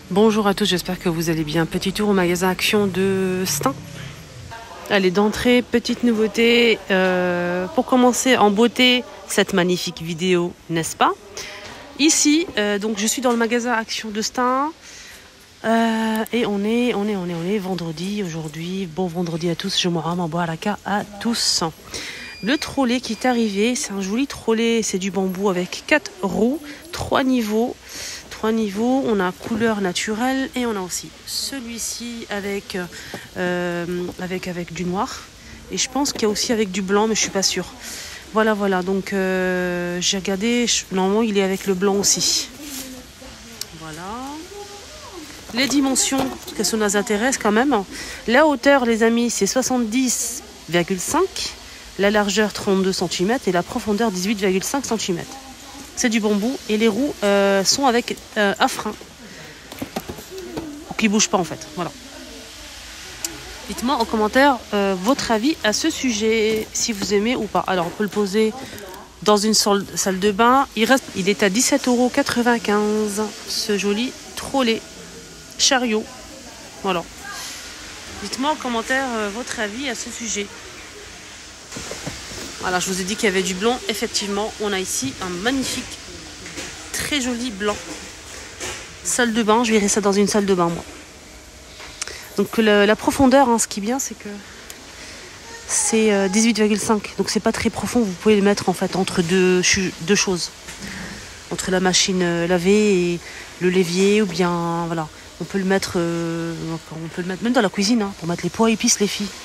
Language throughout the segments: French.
Bonjour à tous, j'espère que vous allez bien. Petit tour au magasin Action de Stein. Allez, d'entrée, petite nouveauté. Pour commencer en beauté, cette magnifique vidéo, n'est-ce pas? Ici, donc je suis dans le magasin Action de Stein. Et on est vendredi aujourd'hui. Bon vendredi à tous, je me rends en baraka à tous. Le trolley qui est arrivé, c'est un joli trolley, c'est du bambou avec 4 roues, 3 niveaux. On a couleur naturelle et on a aussi celui-ci avec du noir. Et je pense qu'il y a aussi avec du blanc, mais je suis pas sûre. Voilà, donc j'ai regardé, normalement il est avec le blanc aussi. Voilà. Les dimensions, parce que ça nous intéresse quand même. La hauteur, les amis, c'est 70,5. La largeur, 32 cm. Et la profondeur, 18,5 cm. C'est du bambou. Et les roues sont avec un frein. Qui ne bouge pas, en fait. Voilà. Dites-moi en commentaire votre avis à ce sujet, si vous aimez ou pas. Alors, on peut le poser dans une salle de bain. Il est à 17,95 €. Ce joli trolley. Chariot. Voilà. Dites-moi en commentaire votre avis à ce sujet. Voilà, je vous ai dit qu'il y avait du blanc. Effectivement, on a ici un magnifique, très joli blanc. Salle de bain, je verrai ça dans une salle de bain, moi. Donc la profondeur, hein, ce qui est bien, c'est que c'est 18,5. Donc c'est pas très profond. Vous pouvez le mettre en fait entre deux choses. Entre la machine lavée et le l'évier, ou bien voilà. On peut le mettre même dans la cuisine, hein, pour mettre les pois épices, les filles.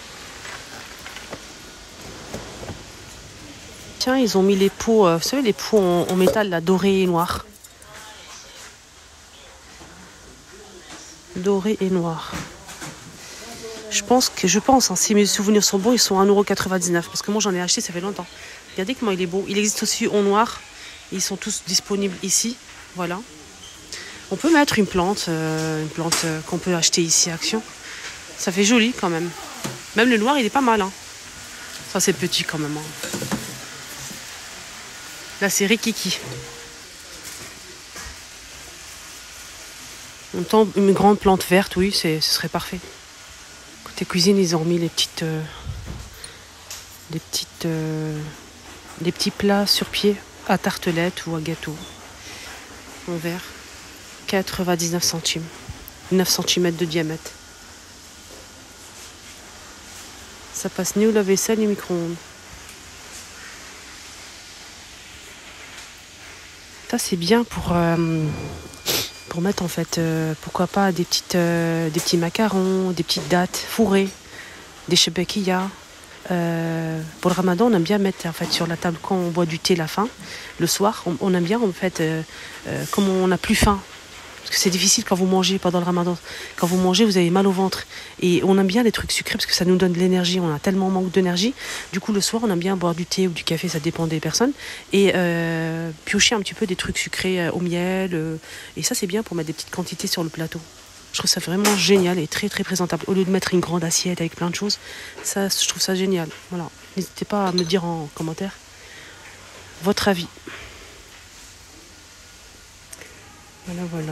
Tiens, ils ont mis les pots, vous savez, les pots en métal, là, doré et noir. Doré et noir. Je pense, hein, si mes souvenirs sont bons, ils sont à 1,99 €. Parce que moi, j'en ai acheté, ça fait longtemps. Regardez comment il est beau. Il existe aussi en noir. Ils sont tous disponibles ici. Voilà. On peut mettre une plante qu'on peut acheter ici à Action. Ça fait joli quand même. Même le noir, il est pas mal. Hein. Ça, c'est petit quand même. Hein. Là, c'est Rikiki. En même temps, une grande plante verte, oui, ce serait parfait. Côté cuisine, ils ont mis des petits plats sur pied à tartelette ou à gâteau en verre. 99 centimes. 9 cm de diamètre. Ça passe ni au lave-vaisselle ni au micro-ondes. Ça, c'est bien pour mettre en fait, pourquoi pas des petits macarons, des petites dattes fourrées, des shebekiya. Pour le ramadan, on aime bien mettre en fait sur la table quand on boit du thé la faim. Le soir, on aime bien en fait, comme on n'a plus faim. Parce que c'est difficile quand vous mangez pendant le ramadan. Quand vous mangez, vous avez mal au ventre. Et on aime bien les trucs sucrés parce que ça nous donne de l'énergie. On a tellement manque d'énergie. Du coup, le soir, on aime bien boire du thé ou du café, ça dépend des personnes. Et piocher un petit peu des trucs sucrés au miel. Et ça, c'est bien pour mettre des petites quantités sur le plateau. Je trouve ça vraiment génial et très, très présentable. Au lieu de mettre une grande assiette avec plein de choses, ça, je trouve ça génial. Voilà. N'hésitez pas à me dire en commentaire votre avis. Voilà.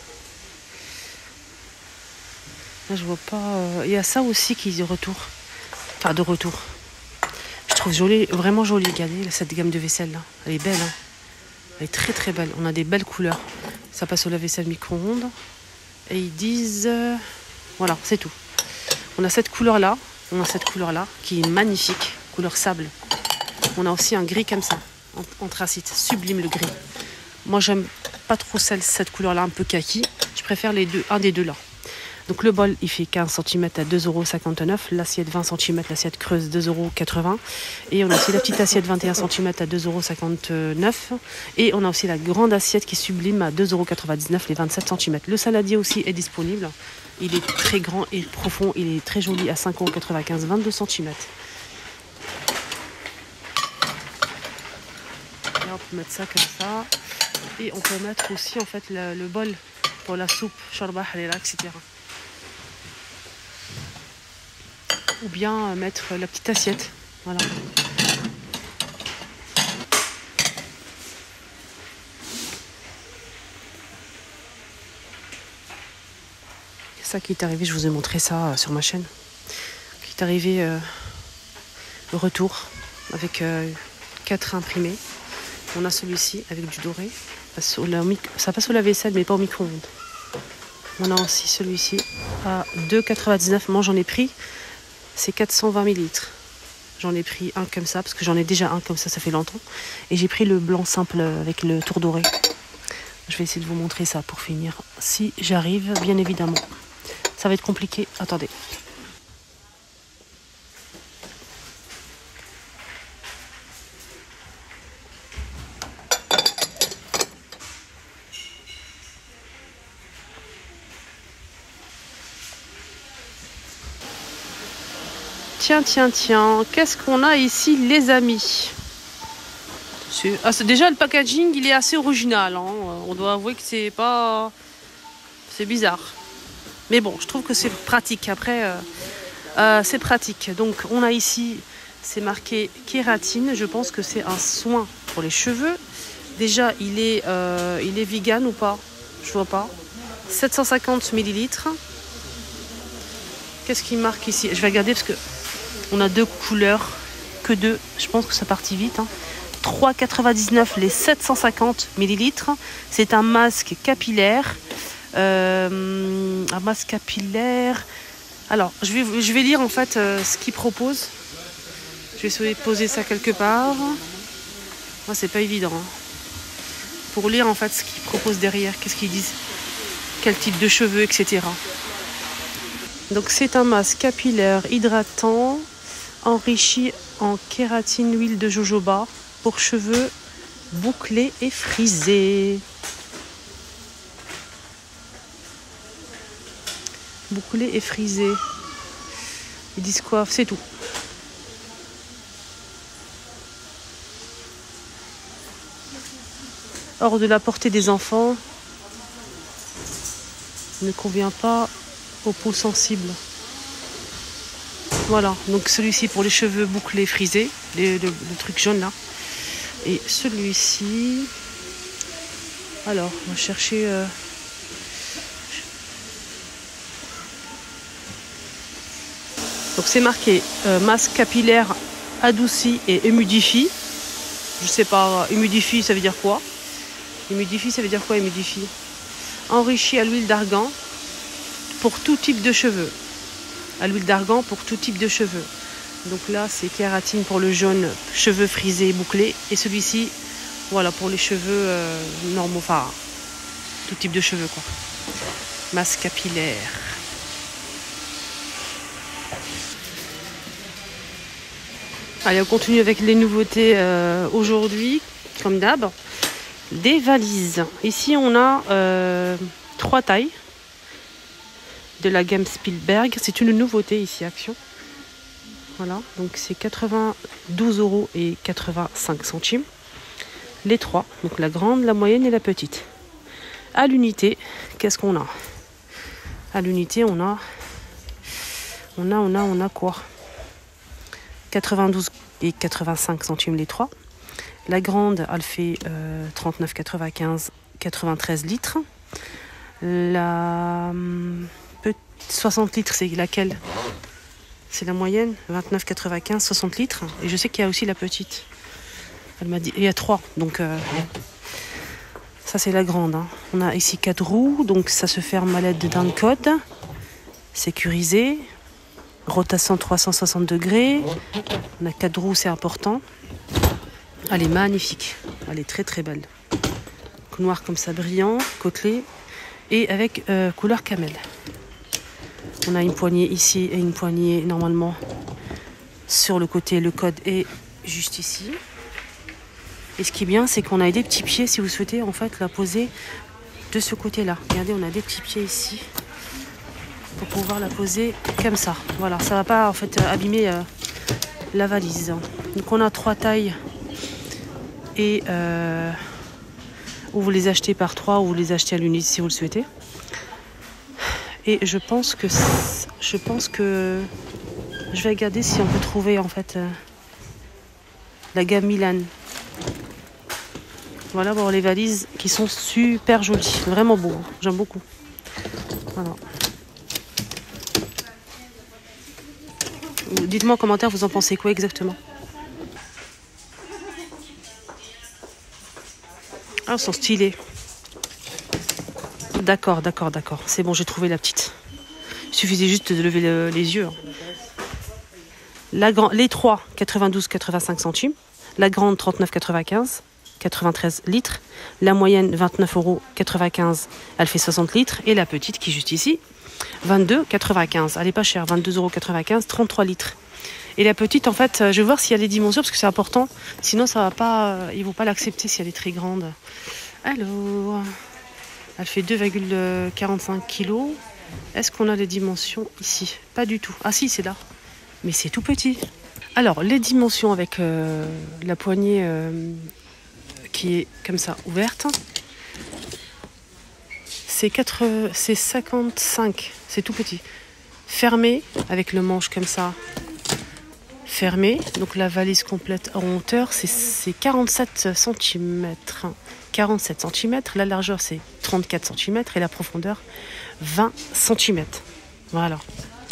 Là, je vois pas. Il y a ça aussi qui est de retour. Enfin, de retour. Je trouve joli, vraiment joli. Regardez, cette gamme de vaisselle là. Elle est belle. Hein. Elle est très très belle. On a des belles couleurs. Ça passe au lave-vaisselle micro-ondes. Et ils disent. Voilà, c'est tout. On a cette couleur là. Qui est magnifique. Couleur sable. On a aussi un gris comme ça. Anthracite. Sublime le gris. Moi, j'aime pas trop cette couleur-là, un peu kaki. Je préfère un des deux là. Donc le bol, il fait 15 cm à 2,59 €. L'assiette 20 cm, l'assiette creuse 2,80 €. Et on a aussi la petite assiette 21 cm à 2,59 €. Et on a aussi la grande assiette qui est sublime à 2,99 €, les 27 cm. Le saladier aussi est disponible. Il est très grand et profond. Il est très joli à 5,95 €, 22 cm. Là, on peut mettre ça comme ça. Et on peut mettre aussi en fait le bol pour la soupe, shorba, halila, etc. Ou bien mettre la petite assiette. Voilà. Ça qui est arrivé, je vous ai montré ça sur ma chaîne. Qui est arrivé le retour avec 4 imprimés. On a celui-ci avec du doré. Ça passe au lave-vaisselle mais pas au micro-ondes. On a aussi celui-ci à 2,99. Moi j'en ai pris, c'est 420 ml. J'en ai pris un comme ça parce que j'en ai déjà un comme ça fait longtemps. Et j'ai pris le blanc simple avec le tour doré. Je vais essayer de vous montrer ça pour finir. Si j'arrive, bien évidemment. Ça va être compliqué. Attendez. Tiens. Qu'est-ce qu'on a ici, les amis? Déjà, le packaging, il est assez original. Hein. On doit avouer que c'est pas... C'est bizarre. Mais bon, je trouve que c'est pratique. Après, c'est pratique. Donc, on a ici, c'est marqué kératine. Je pense que c'est un soin pour les cheveux. Déjà, il est vegan ou pas? Je vois pas. 750 ml. Qu'est-ce qu'il marque ici? Je vais regarder parce que on a 2 couleurs. Que 2. Je pense que ça partit vite. Hein. 3,99 les 750 ml. C'est un masque capillaire. Un masque capillaire. Alors, je vais lire en fait ce qu'il propose. Je vais essayer de poser ça quelque part. Moi, c'est pas évident. Hein. Pour lire en fait ce qu'il propose derrière. Qu'est-ce qu'ils disent? Quel type de cheveux, etc. Donc, c'est un masque capillaire hydratant enrichi en kératine, huile de jojoba pour cheveux bouclés et frisés. Bouclés et frisés. Ils disent quoi? C'est tout. Hors de la portée des enfants. Ne convient pas aux peaux sensibles. Voilà, donc celui-ci pour les cheveux bouclés frisés, le truc jaune là. Et celui-ci, alors on va chercher donc c'est marqué masque capillaire adouci et humidifie. Je sais pas, humidifie ça veut dire quoi? Humidifie ça veut dire quoi? Humidifie enrichi à l'huile d'argan pour tout type de cheveux. À l'huile d'argan pour tout type de cheveux. Donc là, c'est kératine pour le jaune, cheveux frisés et bouclés. Et celui-ci, voilà, pour les cheveux normaux, enfin, tout type de cheveux, quoi. Masque capillaire. Allez, on continue avec les nouveautés aujourd'hui, comme d'hab. Des valises. Ici, on a 3 tailles. De la gamme Spielberg. C'est une nouveauté ici, Action. Voilà, donc c'est 92,85 €. Les 3, donc la grande, la moyenne et la petite. À l'unité, qu'est-ce qu'on a? À l'unité, on a quoi? 92,85 € les 3. La grande, elle fait 39,95, 93 litres. La 60 litres, c'est laquelle? C'est la moyenne, 29,95, 60 litres. Et je sais qu'il y a aussi la petite. Elle m'a dit, il y a 3, donc ça c'est la grande. Hein. On a ici 4 roues, donc ça se ferme à l'aide d'un code. Sécurisé. Rotation 360 degrés. On a 4 roues, c'est important. Elle est magnifique. Elle est très très belle. Noir comme ça, brillant, côtelé. Et avec couleur camel. On a une poignée ici et une poignée normalement sur le côté. Le code est juste ici. Et ce qui est bien, c'est qu'on a des petits pieds si vous souhaitez en fait la poser de ce côté-là. Regardez, on a des petits pieds ici pour pouvoir la poser comme ça. Voilà, ça va pas en fait abîmer la valise. Donc on a 3 tailles et ou vous les achetez par 3 ou vous les achetez à l'unité si vous le souhaitez. Et je pense que je vais regarder si on peut trouver en fait la gamme Milan. Voilà pour les valises qui sont super jolies, vraiment beaux. J'aime beaucoup. Voilà. Dites-moi en commentaire, vous en pensez quoi exactement? Ah, elles sont stylées. D'accord. C'est bon, j'ai trouvé la petite. Il suffisait juste de lever les yeux. Les 3, 92,85 centimes. La grande, 39,95, 93 litres. La moyenne, 29,95 €. Elle fait 60 litres. Et la petite, qui est juste ici, 22,95. Elle n'est pas chère, 22,95 €, 33 litres. Et la petite, en fait, je vais voir s'il y a les dimensions, parce que c'est important. Sinon, ça va pas, ils ne vont pas l'accepter si elle est très grande. Alors, elle fait 2,45 kg. Est-ce qu'on a les dimensions ici? Pas du tout. Ah si, c'est là. Mais c'est tout petit. Alors, les dimensions avec la poignée qui est comme ça, ouverte. C'est 55. C'est tout petit. Fermé, avec le manche comme ça. Fermé. Donc la valise complète en hauteur, c'est 47 cm. 47 cm. La largeur, c'est 34 cm. Et la profondeur, 20 cm. Voilà.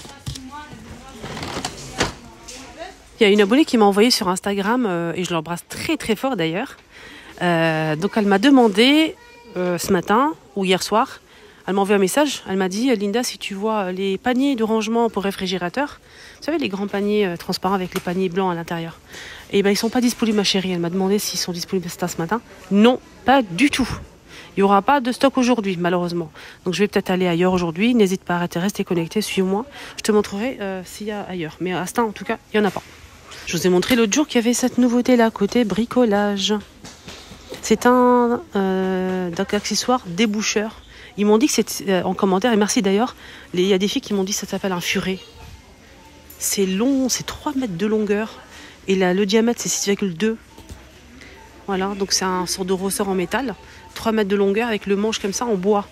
Il y a une abonnée qui m'a envoyé sur Instagram, et je l'embrasse très très fort d'ailleurs. Donc elle m'a demandé ce matin ou hier soir, elle m'a envoyé un message, elle m'a dit: Linda, si tu vois les paniers de rangement pour réfrigérateur, vous savez les grands paniers transparents avec les paniers blancs à l'intérieur, et ben ils sont pas disponibles ma chérie. Elle m'a demandé s'ils sont disponibles ce matin. Non, pas du tout. Il n'y aura pas de stock aujourd'hui, malheureusement. Donc je vais peut-être aller ailleurs aujourd'hui. N'hésite pas à rester connecté, suis-moi. Je te montrerai s'il y a ailleurs. Mais à l'instant, en tout cas, il n'y en a pas. Je vous ai montré l'autre jour qu'il y avait cette nouveauté-là, côté bricolage. C'est un accessoire déboucheur. Ils m'ont dit que c'est en commentaire, et merci d'ailleurs, il y a des filles qui m'ont dit que ça s'appelle un furet. C'est long, c'est 3 mètres de longueur. Et là, le diamètre, c'est 6,2. Voilà, donc c'est un sort de ressort en métal. 3 mètres de longueur avec le manche comme ça en bois.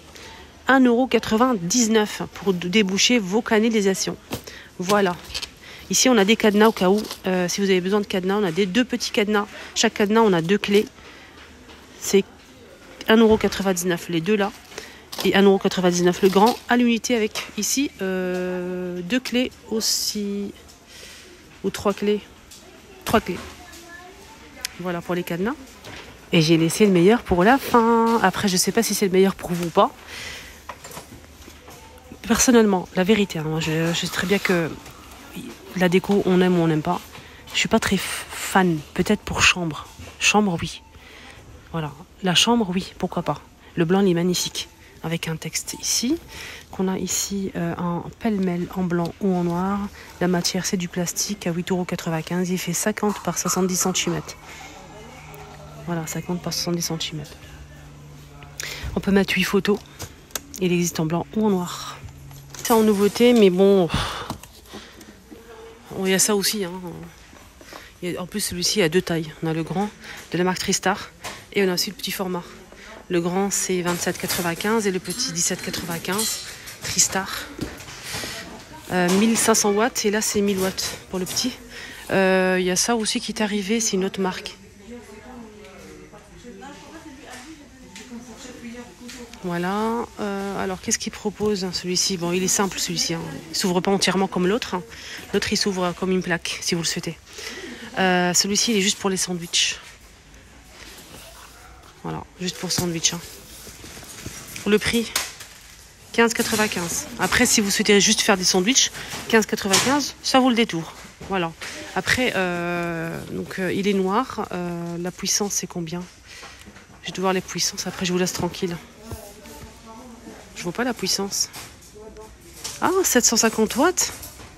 1,99 € pour déboucher vos canalisations. Voilà. Ici, on a des cadenas au cas où. Si vous avez besoin de cadenas, on a deux petits cadenas. Chaque cadenas, on a 2 clés. C'est 1,99 € les deux là. Et 1,99 € le grand à l'unité avec ici 2 clés aussi. Ou 3 clés. 3 clés. Voilà pour les cadenas. Et j'ai laissé le meilleur pour la fin. Après, je ne sais pas si c'est le meilleur pour vous ou pas. Personnellement, la vérité, hein, je sais très bien que la déco, on aime ou on n'aime pas. Je suis pas très fan. Peut-être pour chambre. Chambre, oui. Voilà. La chambre, oui. Pourquoi pas. Le blanc, il est magnifique. Avec un texte ici. Qu'on a ici en pêle-mêle, en blanc ou en noir. La matière, c'est du plastique à 8,95 €. Il fait 50 par 70 cm. Voilà, 50 par 70 cm. On peut mettre 8 photos. Il existe en blanc ou en noir. C'est en nouveauté, mais bon... Il y a ça aussi. Hein. En plus, celui-ci a 2 tailles. On a le grand de la marque Tristar. Et on a aussi le petit format. Le grand, c'est 27,95 € et le petit, 17,95 € Tristar. 1500 watts et là, c'est 1000 watts pour le petit. Il y a ça aussi qui est arrivé, c'est une autre marque. Voilà. Alors, qu'est-ce qu'il propose, celui-ci? Bon, il est simple, celui-ci. Hein. Il ne s'ouvre pas entièrement comme l'autre. Hein. L'autre, il s'ouvre comme une plaque, si vous le souhaitez. Celui-ci, il est juste pour les sandwichs. Voilà, juste pour sandwich. Hein. Le prix, 15,95 €. Après, si vous souhaitez juste faire des sandwichs, 15,95 €, ça vaut le détour. Voilà. Après, il est noir. La puissance, c'est combien? Je dois voir les puissances. Après, je vous laisse tranquille. Je vois pas la puissance. Ah, 750 watts.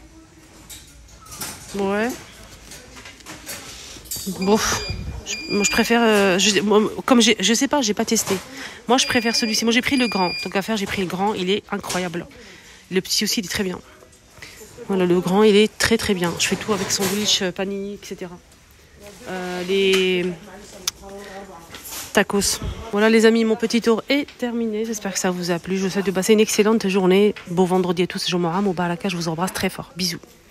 Ouais. Bon. Moi, je préfère... comme je sais pas, j'ai pas testé. Moi, je préfère celui-ci. Moi, j'ai pris le grand. Tant qu'à faire, j'ai pris le grand. Il est incroyable. Le petit aussi, il est très bien. Voilà, le grand, il est très très bien. Je fais tout avec sandwich, panini, etc. Les tacos. Voilà les amis, mon petit tour est terminé. J'espère que ça vous a plu. Je vous souhaite de passer une excellente journée. Beau vendredi à tous. Je m'en rame au baraka. Je vous embrasse très fort. Bisous.